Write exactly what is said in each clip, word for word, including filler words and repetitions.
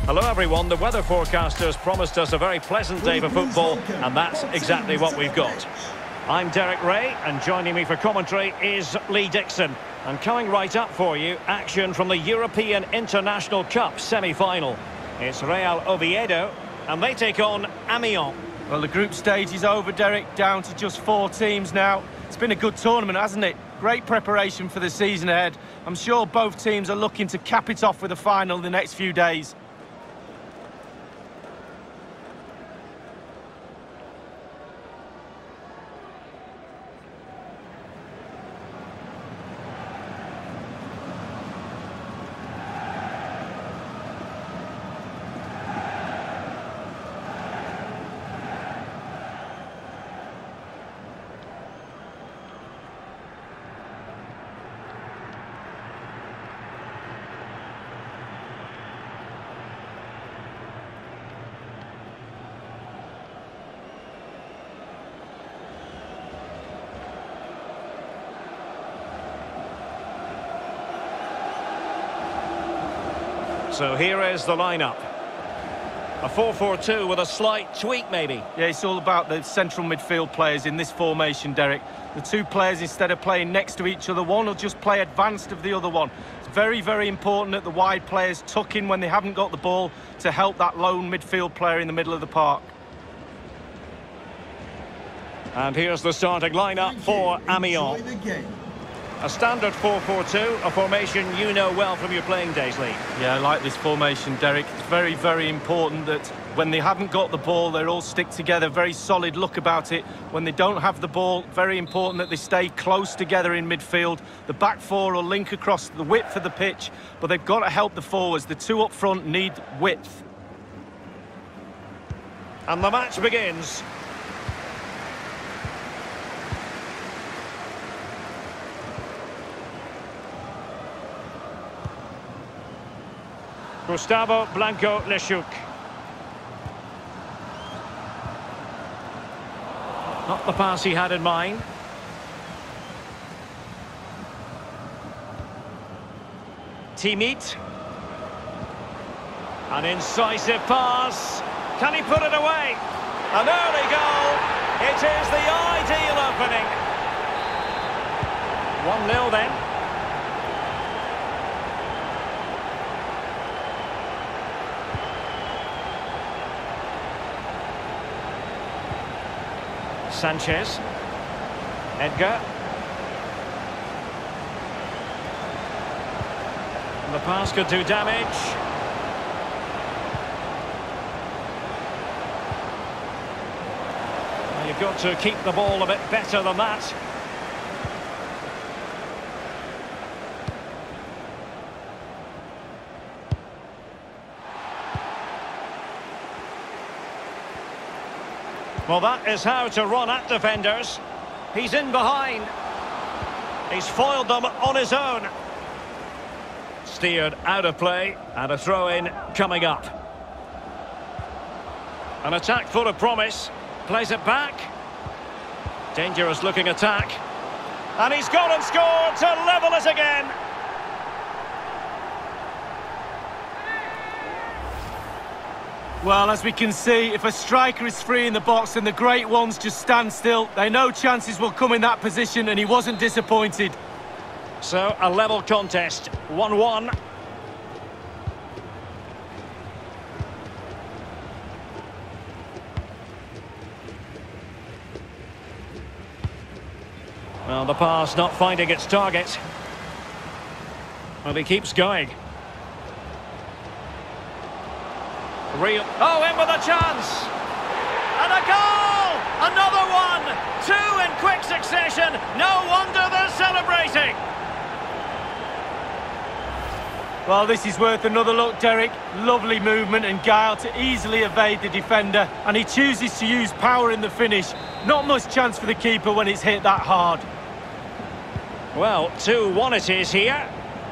Hello everyone, the weather forecasters promised us a very pleasant day for football, and that's exactly what we've got. I'm Derek Ray, and joining me for commentary is Lee Dixon. And coming right up for you, action from the European International Cup semi-final. It's Real Oviedo, and they take on Amiens. Well, the group stage is over, Derek, down to just four teams now. It's been a good tournament, hasn't it? Great preparation for the season ahead. I'm sure both teams are looking to cap it off with a final in the next few days. So here is the lineup. A four four two with a slight tweak, maybe. Yeah, it's all about the central midfield players in this formation, Derek. The two players, instead of playing next to each other, one will just play advanced of the other one. It's very, very important that the wide players tuck in when they haven't got the ball to help that lone midfield player in the middle of the park. And here's the starting lineup for Amiens. A standard four four two, a formation you know well from your playing days, Lee. Yeah, I like this formation, Derek. It's very, very important that when they haven't got the ball, they all stick together. Very solid look about it. When they don't have the ball, very important that they stay close together in midfield. The back four will link across the width of the pitch, but they've got to help the forwards. The two up front need width. And the match begins. Gustavo Blanco Lechuk. Not the pass he had in mind. Timit. An incisive pass. Can he put it away? An early goal. It is the ideal opening. one nil then. Sanchez. Edgar. And the pass could do damage. Well, you've got to keep the ball a bit better than that. Well, that is how to run at defenders. He's in behind. He's foiled them on his own. Steered out of play, and a throw-in coming up. An attack full of promise. Plays it back. Dangerous looking attack. And he's gone and scored to level it again. Well, as we can see, if a striker is free in the box and the great ones just stand still, they know chances will come in that position, and he wasn't disappointed. So, a level contest, one one. Well, the pass not finding its target. Well, he keeps going. Real. Oh, in with a chance! And a goal! Another one! Two in quick succession! No wonder they're celebrating! Well, this is worth another look, Derek. Lovely movement and guile to easily evade the defender. And he chooses to use power in the finish. Not much chance for the keeper when it's hit that hard. Well, two one it is here.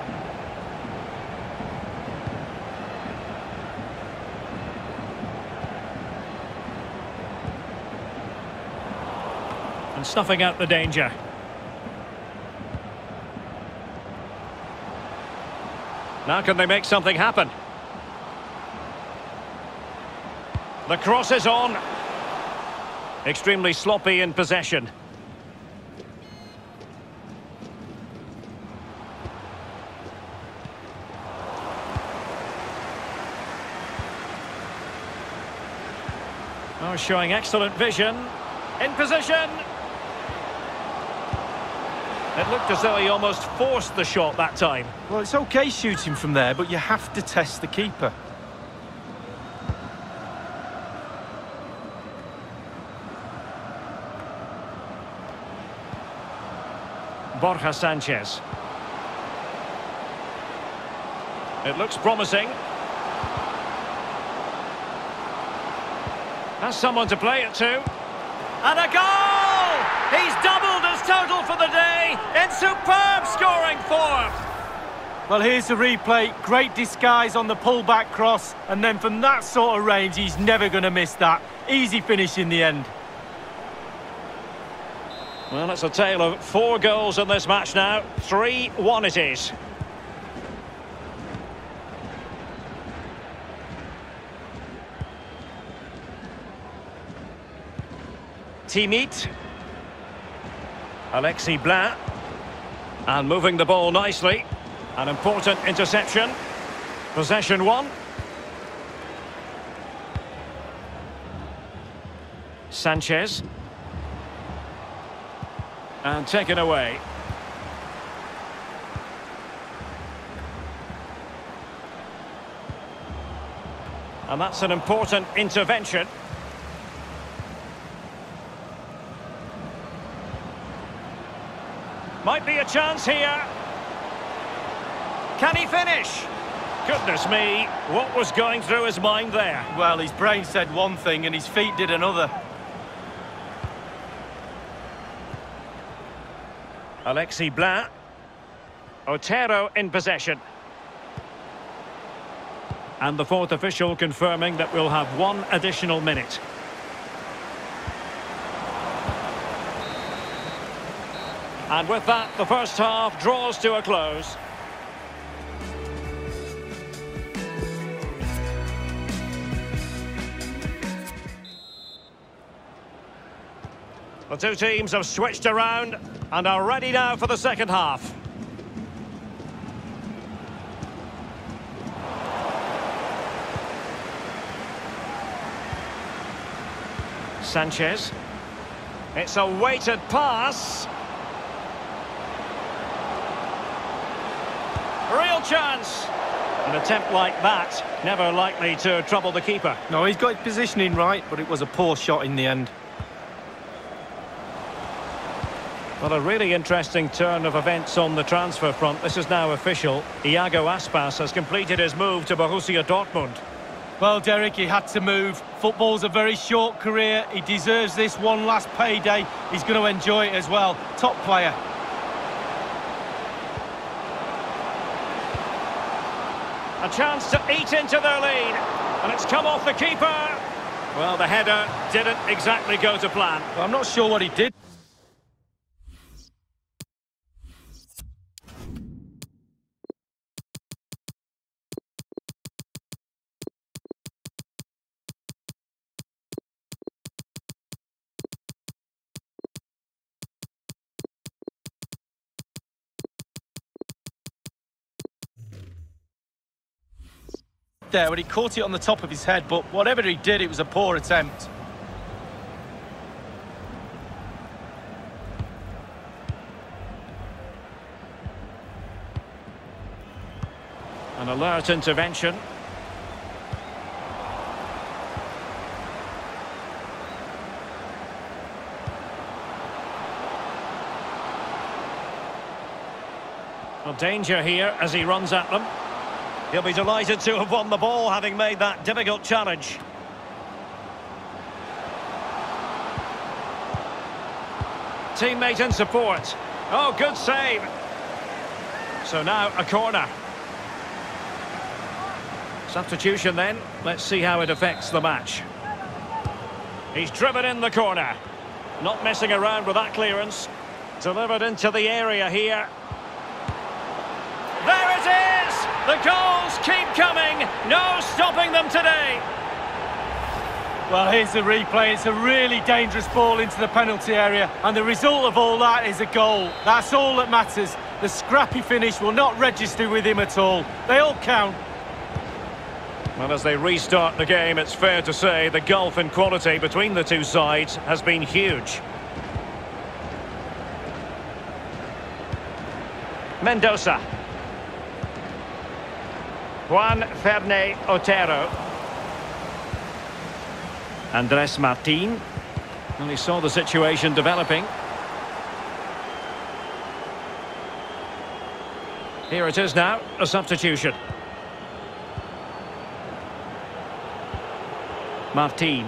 And snuffing out the danger. Now can they make something happen? The cross is on. Extremely sloppy in possession. Oh, showing excellent vision. In position. It looked as though he almost forced the shot that time. Well, it's okay shooting from there, but you have to test the keeper. Borja Sanchez. It looks promising. Has someone to play it to. And a goal! He's doubled his total for the day in superb scoring form. Well, here's the replay. Great disguise on the pull-back cross. And then from that sort of range, he's never going to miss that. Easy finish in the end. Well, it's a tale of four goals in this match now. three one it is. Timit. Alexis Blin. And moving the ball nicely. An important interception. Possession one. Sanchez. And taken away. And that's an important intervention. Might be a chance here. Can he finish? Goodness me, what was going through his mind there? Well, his brain said one thing and his feet did another. Alexis Blin. Otero in possession. And the fourth official confirming that we'll have one additional minute. And with that, the first half draws to a close. The two teams have switched around and are ready now for the second half. Sanchez. It's a weighted pass. Real chance. An attempt like that, never likely to trouble the keeper. No, he's got his positioning right, but it was a poor shot in the end. Well, a really interesting turn of events on the transfer front. This is now official. Iago Aspas has completed his move to Borussia Dortmund. Well, Derek, he had to move. Football's a very short career. He deserves this one last payday. He's going to enjoy it as well. Top player. A chance to eat into their lead. And it's come off the keeper. Well, the header didn't exactly go to plan. Well, I'm not sure what he did. There when he caught it on the top of his head, but whatever he did, it was a poor attempt. An alert intervention. Well, danger here as he runs at them. He'll be delighted to have won the ball, having made that difficult challenge. Teammate in support. Oh, good save. So now a corner. Substitution then. Let's see how it affects the match. He's driven in the corner. Not messing around with that clearance. Delivered into the area here. There it is! The goals keep coming. No stopping them today. Well, here's the replay. It's a really dangerous ball into the penalty area, and the result of all that is a goal. That's all that matters. The scrappy finish will not register with him at all. They all count. Well, as they restart the game, it's fair to say the gulf in quality between the two sides has been huge. Mendoza. Juan Ferney Otero. Andres Martin. And he saw the situation developing. Here it is now, a substitution. Martin.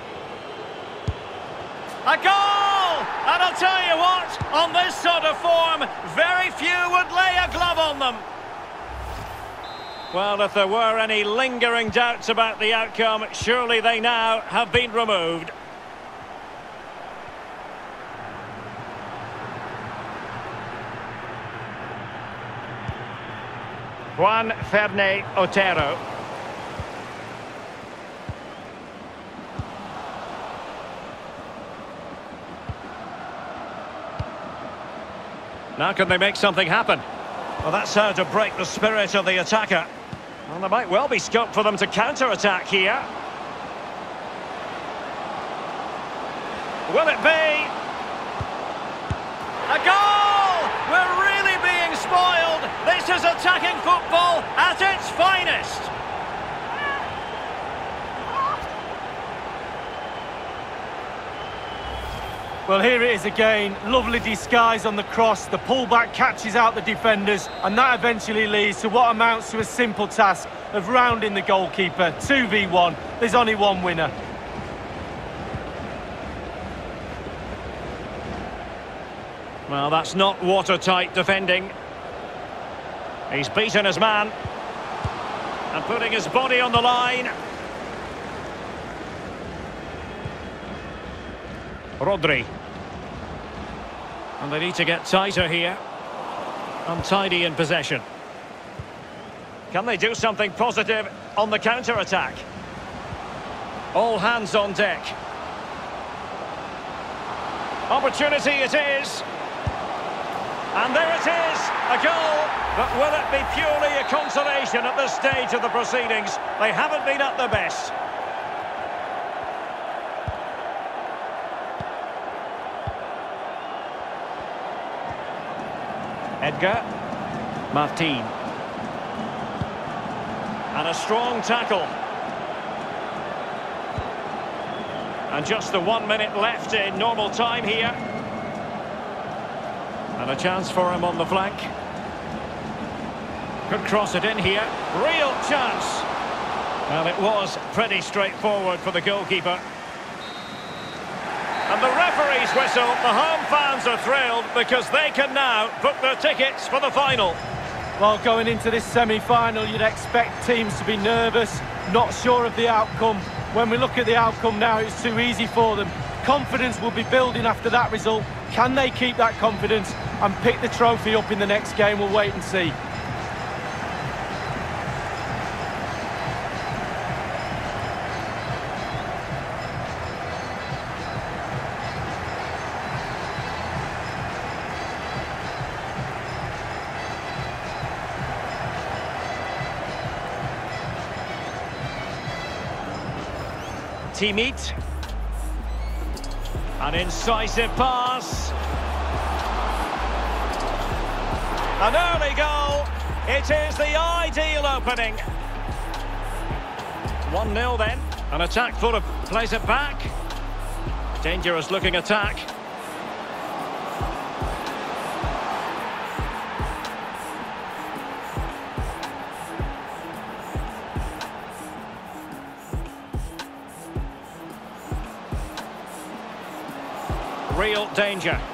A goal! And I'll tell you what, on this sort of form, very few would lay a glove on them. Well, if there were any lingering doubts about the outcome, surely they now have been removed. Juan Ferney Otero. Now can they make something happen? Well, that's how to break the spirit of the attacker. Well, there might well be scope for them to counter-attack here. Will it be? A goal! We're really being spoiled. This is attacking football at its finest. Well, here it is again. Lovely disguise on the cross. The pullback catches out the defenders, and that eventually leads to what amounts to a simple task of rounding the goalkeeper. two v one. There's only one winner. Well, that's not watertight defending. He's beaten his man. And putting his body on the line. Rodri. And they need to get tighter here. Untidy in possession. Can they do something positive on the counter-attack? All hands on deck. Opportunity it is. And there it is, a goal. But will it be purely a consolation at this stage of the proceedings? They haven't been at their best. Edgar. Martin. And a strong tackle. And just the one minute left in normal time here. And a chance for him on the flank. Could cross it in here. Real chance. Well, it was pretty straightforward for the goalkeeper. And the referee's whistle. The home fans are thrilled because they can now book their tickets for the final. Well, going into this semi-final, you'd expect teams to be nervous, not sure of the outcome. When we look at the outcome now, it's too easy for them. Confidence will be building after that result. Can they keep that confidence and pick the trophy up in the next game? We'll wait and see. Timit. An incisive pass. An early goal. It is the ideal opening. one nil then. An attack full of plays it back. Dangerous looking attack. Real danger.